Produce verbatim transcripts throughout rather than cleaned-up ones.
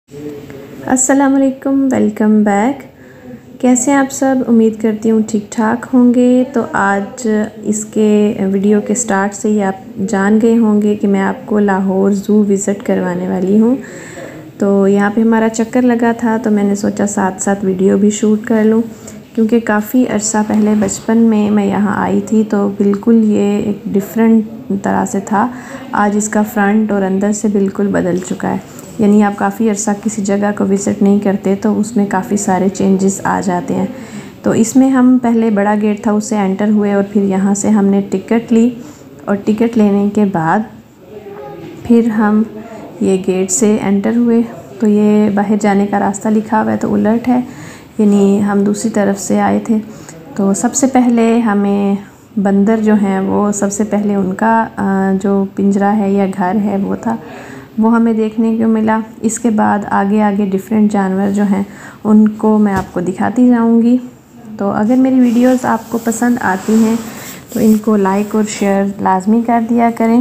अस्सलाम वालेकुम, welcome back. कैसे हैं आप सब? उम्मीद करती हूँ ठीक ठाक होंगे। तो आज इसके वीडियो के स्टार्ट से ही आप जान गए होंगे कि मैं आपको लाहौर ज़ू विज़िट करवाने वाली हूँ। तो यहाँ पे हमारा चक्कर लगा था तो मैंने सोचा साथ साथ वीडियो भी शूट कर लूँ, क्योंकि काफ़ी अरसा पहले बचपन में मैं यहाँ आई थी तो बिल्कुल ये एक डिफरेंट तरह से था। आज इसका फ्रंट और अंदर से बिल्कुल बदल चुका है। यानी आप काफ़ी अरसा किसी जगह को विज़िट नहीं करते तो उसमें काफ़ी सारे चेंजेस आ जाते हैं। तो इसमें हम पहले बड़ा गेट था उससे एंटर हुए और फिर यहाँ से हमने टिकट ली और टिकट लेने के बाद फिर हम ये गेट से एंटर हुए। तो ये बाहर जाने का रास्ता लिखा हुआ है तो उलट है, यानी हम दूसरी तरफ से आए थे। तो सबसे पहले हमें बंदर जो हैं वो सबसे पहले उनका जो पिंजरा है या घर है वो था, वो हमें देखने को मिला। इसके बाद आगे आगे डिफरेंट जानवर जो हैं उनको मैं आपको दिखाती जाऊंगी। तो अगर मेरी वीडियोस आपको पसंद आती हैं तो इनको लाइक और शेयर लाजमी कर दिया करें।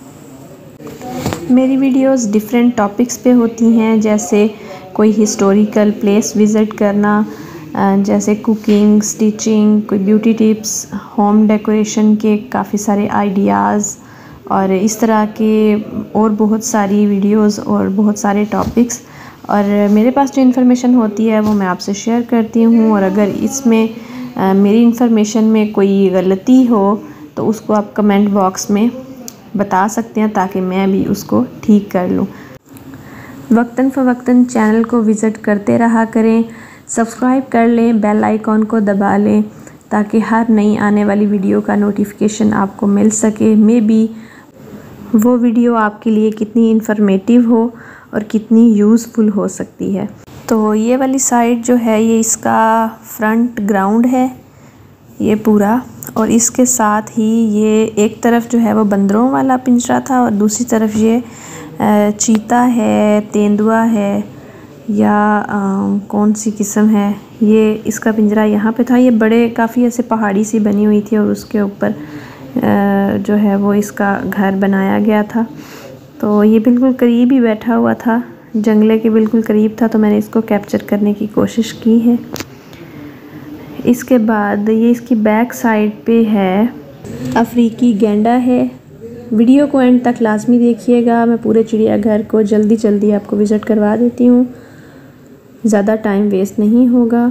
मेरी वीडियोस डिफरेंट टॉपिक्स पे होती हैं, जैसे कोई हिस्टोरिकल प्लेस विज़िट करना, जैसे कुकिंग, स्टिचिंग, कोई ब्यूटी टिप्स, होम डेकोरेशन के काफ़ी सारे आइडियाज़ और इस तरह के और बहुत सारी वीडियोस और बहुत सारे टॉपिक्स। और मेरे पास जो इन्फॉर्मेशन होती है वो मैं आपसे शेयर करती हूँ, और अगर इसमें आ, मेरी इन्फॉर्मेशन में कोई गलती हो तो उसको आप कमेंट बॉक्स में बता सकते हैं ताकि मैं भी उसको ठीक कर लूँ। वक्तन फ़वक्तन चैनल को विज़िट करते रहा करें, सब्सक्राइब कर लें, बेल आइकॉन को दबा लें ताकि हर नई आने वाली वीडियो का नोटिफिकेशन आपको मिल सके। मे बी वो वीडियो आपके लिए कितनी इन्फॉर्मेटिव हो और कितनी यूज़फुल हो सकती है। तो ये वाली साइड जो है ये इसका फ्रंट ग्राउंड है ये पूरा, और इसके साथ ही ये एक तरफ जो है वो बंदरों वाला पिंजरा था और दूसरी तरफ ये चीता है, तेंदुआ है या आ, कौन सी किस्म है, ये इसका पिंजरा यहाँ पे था। ये बड़े काफ़ी ऐसे पहाड़ी सी बनी हुई थी और उसके ऊपर जो है वो इसका घर बनाया गया था। तो ये बिल्कुल करीब ही बैठा हुआ था, जंगले के बिल्कुल करीब था, तो मैंने इसको कैप्चर करने की कोशिश की है। इसके बाद ये इसकी बैक साइड पे है अफ्रीकी गैंडा है। वीडियो को एंड तक लाजमी देखिएगा। मैं पूरे चिड़ियाघर को जल्दी जल्दी आपको विज़िट करवा देती हूँ, ज़्यादा टाइम वेस्ट नहीं होगा।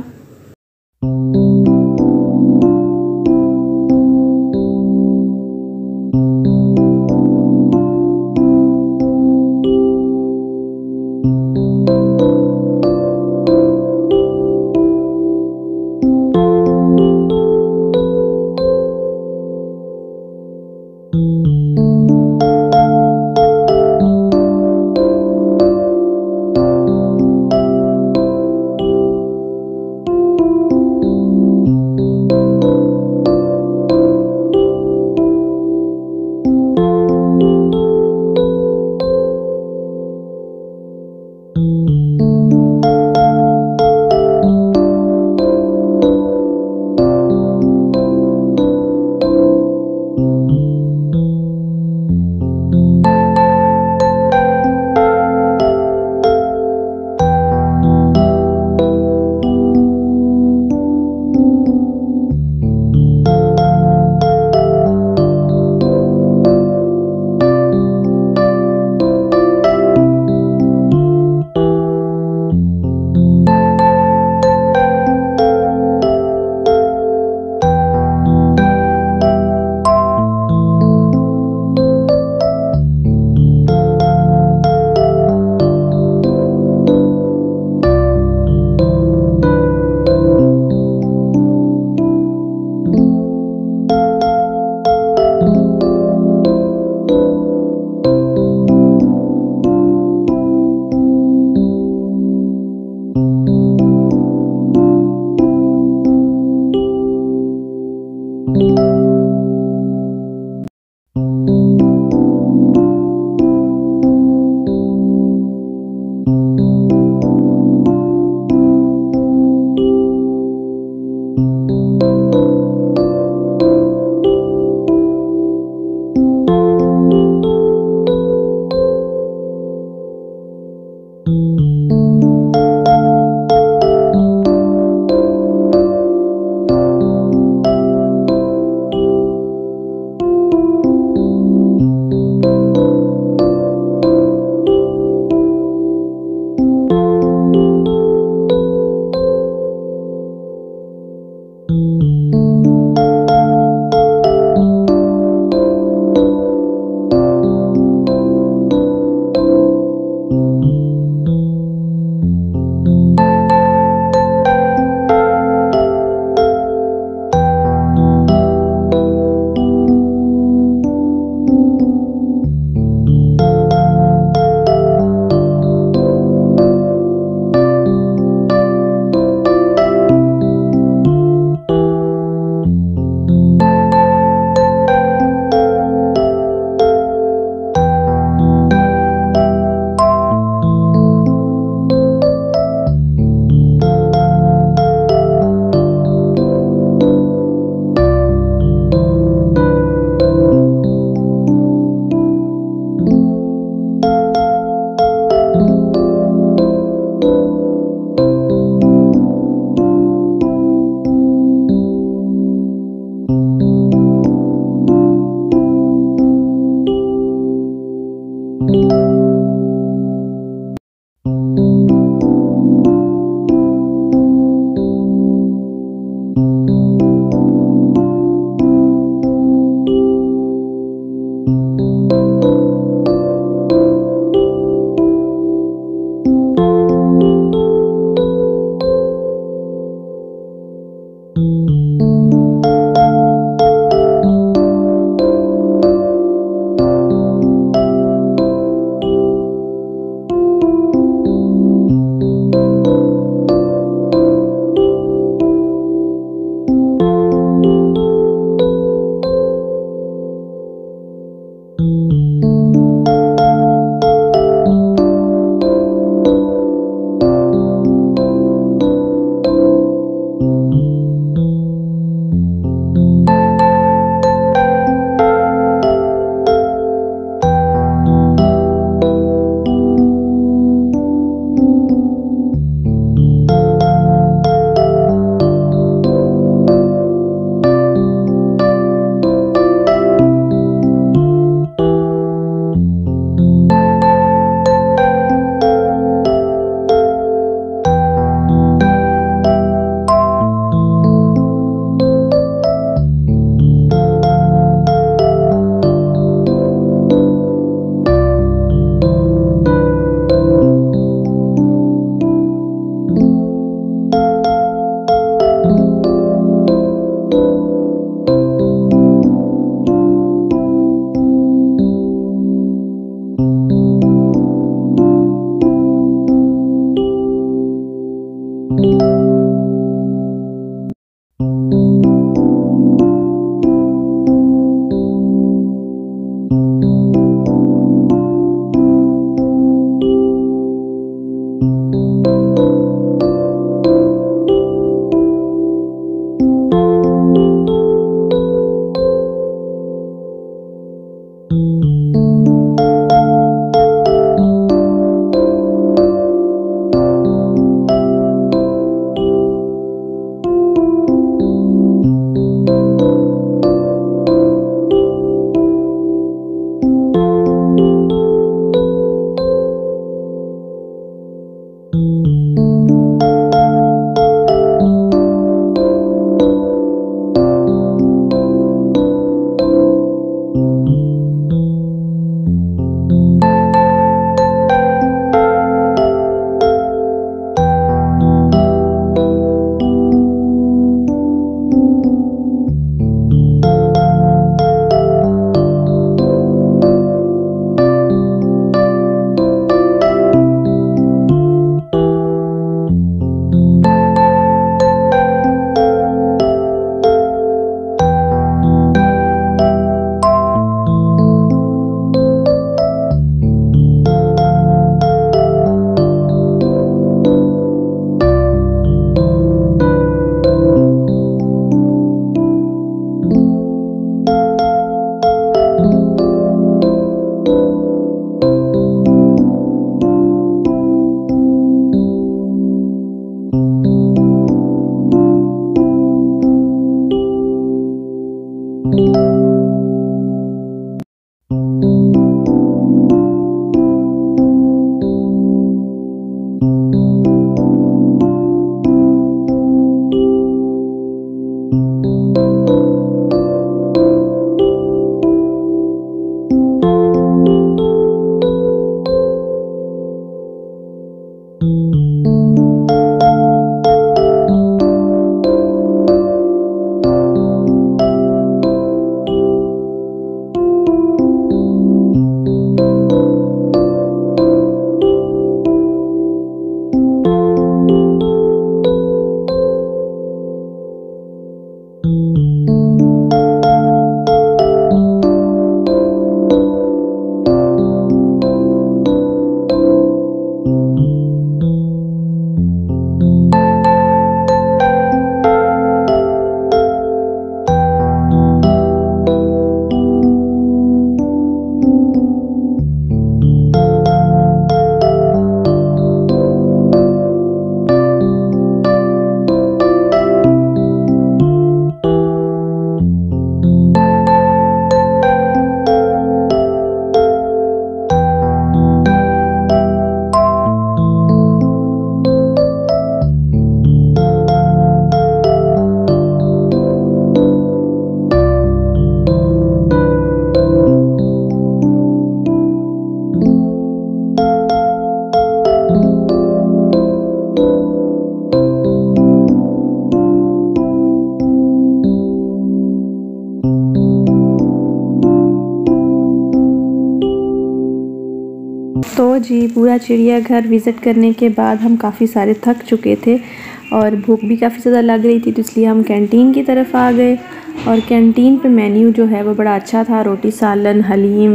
तो जी पूरा चिड़ियाघर विज़िट करने के बाद हम काफ़ी सारे थक चुके थे और भूख भी काफ़ी ज़्यादा लग रही थी, तो इसलिए हम कैंटीन की तरफ आ गए। और कैंटीन पे मेन्यू जो है वो बड़ा अच्छा था, रोटी सालन हलीम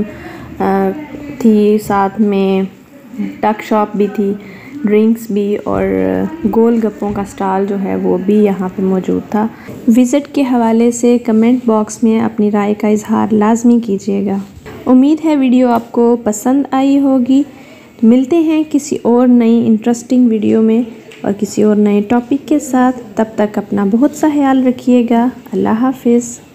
थी, साथ में टक शॉप भी थी, ड्रिंक्स भी, और गोलगप्पों का स्टॉल जो है वो भी यहाँ पे मौजूद था। विज़िट के हवाले से कमेंट बॉक्स में अपनी राय का इजहार लाजमी कीजिएगा। उम्मीद है वीडियो आपको पसंद आई होगी। मिलते हैं किसी और नई इंटरेस्टिंग वीडियो में और किसी और नए टॉपिक के साथ। तब तक अपना बहुत सा ख्याल रखिएगा। अल्लाह हाफिज़।